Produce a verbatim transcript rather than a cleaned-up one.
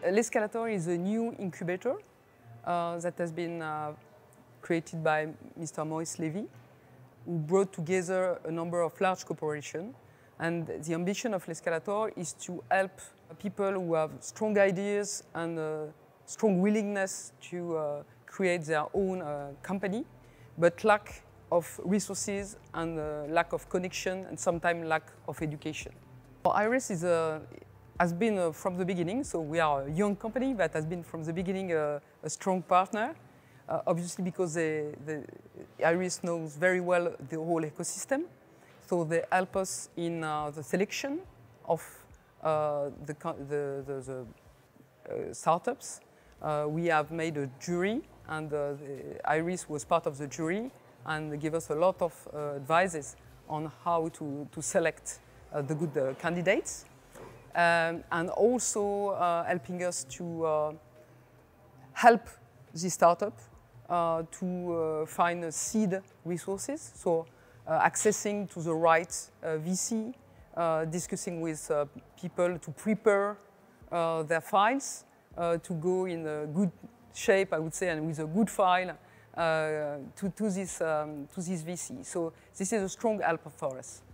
L'Escalator is a new incubator uh, that has been uh, created by Mister Maurice Levy, who brought together a number of large corporations. And the ambition of L'Escalator is to help people who have strong ideas and a strong willingness to uh, create their own uh, company, but lack of resources and uh, lack of connection and sometimes lack of education. IRIS is a, has been uh, from the beginning, so we are a young company that has been from the beginning uh, a strong partner, uh, obviously because they, the IRIS knows very well the whole ecosystem, so they help us in uh, the selection of uh, the, the, the, the uh, startups. Uh, we have made a jury, and uh, the IRIS was part of the jury and gave us a lot of uh, advices on how to, to select uh, the good uh, candidates. Um, and also uh, helping us to uh, help the startup uh, to uh, find uh, seed resources, so uh, accessing to the right uh, V C, uh, discussing with uh, people to prepare uh, their files, uh, to go in a good shape, I would say, and with a good file uh, to, to, this, um, to this V C. So this is a strong help for us.